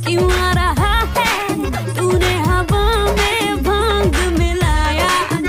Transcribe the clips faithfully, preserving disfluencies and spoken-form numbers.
क्यों आ रहा है तूने हवा में भांग मिलाया।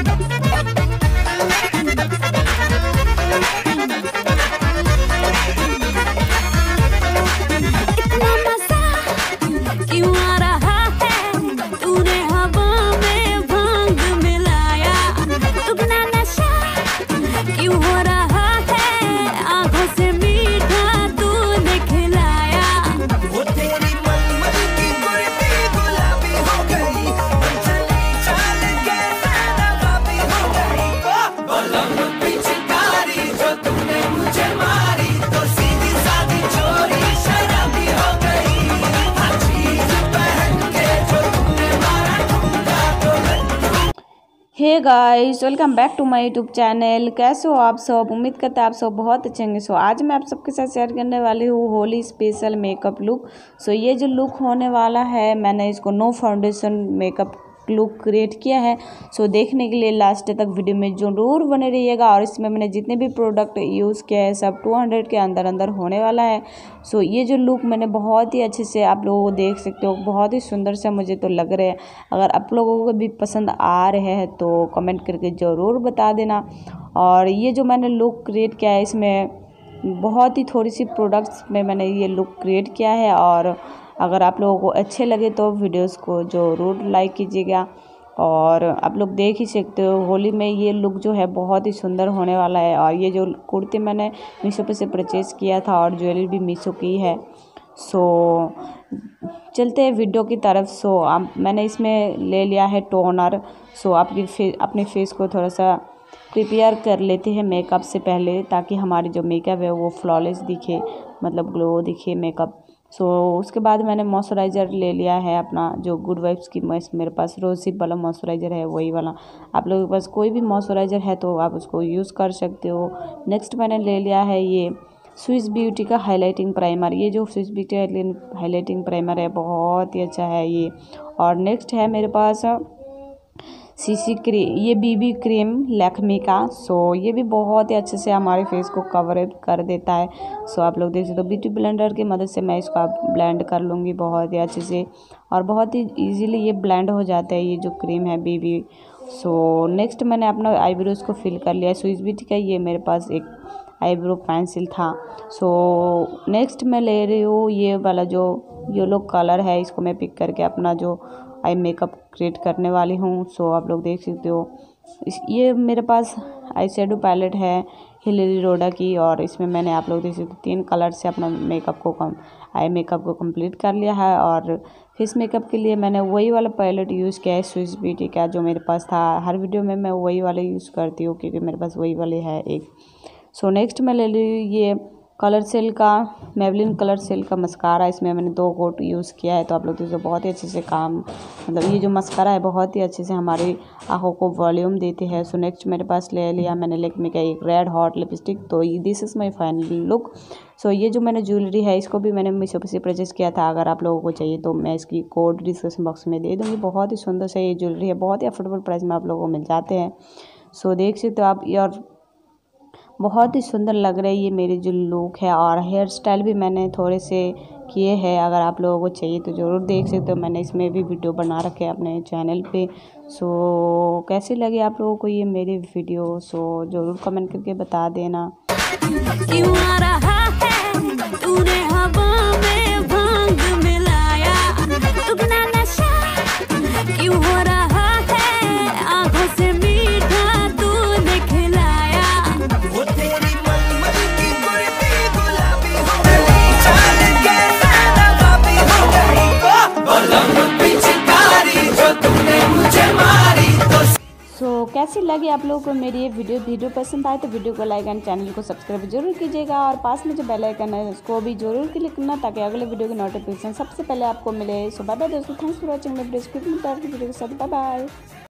इतना मजा क्यों आ रहा है तूने हवा में भांग मिलाया। दुगना नशा क्यों हो रहा है आंखों से मीठा तूने खिलाया। वो तेरी मलमल की कुर्ती गुलाबी हो गई, चली चाल के नवाबी हो गई। बलम पिचकारी जो तूने मुझे मारी, तो सीधी सादी चोरी शराबी हो गई। हर चीज पहन के जो तूने मारा ठुमका तो लड्डू। Hey guys, welcome back to my YouTube channel. कैसे हो आप सब? उम्मीद करते हैं आप सब बहुत अच्छे होंगे। सो आज मैं आप सबके साथ शेयर करने वाली हूँ Holi special makeup look. So ये जो लुक होने वाला है, मैंने इसको no foundation makeup look create किया है। सो देखने के लिए लास्ट तक वीडियो में जरूर बने रहिएगा। और इसमें मैंने जितने भी प्रोडक्ट यूज़ किया है सब टू हंड्रेड के अंदर अंदर होने वाला है। सो ये जो लुक मैंने बहुत ही अच्छे से आप लोगों को देख सकते हो, बहुत ही सुंदर से मुझे तो लग रहे हैं। अगर आप लोगों को भी पसंद आ रहे हैं तो कमेंट करके ज़रूर बता देना। और ये जो मैंने लुक क्रिएट किया है, इसमें बहुत ही थोड़ी सी प्रोडक्ट्स में मैंने ये लुक क्रिएट किया है। और अगर आप लोगों को अच्छे लगे तो वीडियोस को ज़रूर लाइक कीजिएगा। और आप लोग देख ही सकते हो, होली में ये लुक जो है बहुत ही सुंदर होने वाला है। और ये जो कुर्ती मैंने मीशो पे से परचेज़ किया था और ज्वेलरी भी मीशो की है। सो चलते हैं वीडियो की तरफ। सो आप मैंने इसमें ले लिया है टोनर। सो आपकी फे अपने फेस को थोड़ा सा प्रिपेयर कर लेते हैं मेकअप से पहले, ताकि हमारी जो मेकअप है वो फ्लॉलेस दिखे, मतलब ग्लो दिखे मेकअप। सो so, उसके बाद मैंने मॉइस्चराइज़र ले लिया है अपना, जो गुड वाइब्स की मेरे पास रोज़िप वाला मॉइस्चराइज़र है, वही वाला। आप लोगों के पास कोई भी मॉइस्चराइज़र है तो आप उसको यूज़ कर सकते हो। नेक्स्ट मैंने ले लिया है ये स्विस ब्यूटी का हाइलाइटिंग प्राइमर। ये जो स्विस ब्यूटी हाइलाइटिंग प्राइमर है बहुत ही अच्छा है ये। और नेक्स्ट है मेरे पास सीसी क्रीम, ये बीबी क्रीम लैक्मे का। सो ये भी बहुत ही अच्छे से हमारे फेस को कवर कर देता है। सो आप लोग देख सकते हो, ब्यूटी ब्लेंडर की मदद से मैं इसको ब्लेंड कर लूँगी बहुत ही अच्छे से। और बहुत ही इजीली ये ब्लेंड हो जाता है ये जो क्रीम है बीबी। सो नेक्स्ट मैंने अपना आईब्रोज को फिल कर लिया। स्विस ब्यूटी का ये मेरे पास एक आईब्रो पेंसिल था। सो नेक्स्ट मैं ले रही हूँ ये वाला जो येलो कलर है, इसको मैं पिक करके अपना जो आई मेकअप क्रिएट करने वाली हूँ। सो आप लोग देख सकते हो, इस ये मेरे पास आई शेडो पैलेट है हिलेरी रोडा की। और इसमें मैंने आप लोग देख सकते हो तीन कलर से अपना मेकअप को कम आई मेकअप को कंप्लीट कर लिया है। और फेस मेकअप के लिए मैंने वही वाला पैलेट यूज़ किया है स्विस ब्यूटी का, जो मेरे पास था। हर वीडियो में मैं वही वाले यूज़ करती हूँ क्योंकि मेरे पास वही वाले है एक। सो नेक्स्ट मैं ले ली ये कलर सेल का मेबलिन कलर सेल का मस्कारा। इसमें मैंने दो कोट यूज़ किया है। तो आप लोग देखो बहुत ही अच्छे से काम, मतलब ये जो मस्कारा है बहुत ही अच्छे से हमारी आँखों को वॉल्यूम देते हैं। सो नेक्स्ट मेरे पास ले लिया मैंने लैक्मे का एक रेड हॉट लिपस्टिक। तो this is my final look. So ये जो मैंने ज्वेलरी है इसको भी मैंने मीशो से परचेज़ किया था। अगर आप लोगों को चाहिए तो मैं इसकी कोड डिस्क्रिप्शन बॉक्स में दे दूँगी। बहुत ही सुंदर से ये ज्वेलरी है, बहुत ही अफोर्डेबल प्राइस में आप लोगों को मिल जाते हैं। सो देख सकते हो आप, और बहुत ही सुंदर लग रहा है ये मेरी जो लुक है। और हेयर स्टाइल भी मैंने थोड़े से किए हैं, अगर आप लोगों को चाहिए तो ज़रूर देख सकते हो। मैंने इसमें भी वीडियो बना रखे हैं अपने चैनल पे। सो कैसी लगी आप लोगों को ये मेरी वीडियो? सो ज़रूर कमेंट करके बता देना। क्यों आ रहा है तूने हवा में भांग मिलाया। दुगना नशा क्यों हो रहा है आंखों से मीठा तूने खिलाया। वो तेरी मलमल की कुर्ती गुलाबी हो गई, चाल के नवाबी हो गई। बलम पिचकारी जो तूने मुझे मारी, तो सो so, कैसी लगी आप लोगों को मेरी ये वीडियो? वीडियो पसंद आए तो वीडियो को लाइक एंड चैनल को सब्सक्राइब जरूर कीजिएगा। और पास में जो बेल आइकन है उसको भी जरूर क्लिक करना, ताकि अगले वीडियो की नोटिफिकेशन सबसे पहले आपको मिले। सो बाय बाय दोस्तों, thanks for watching my video के साथ। Bye bye.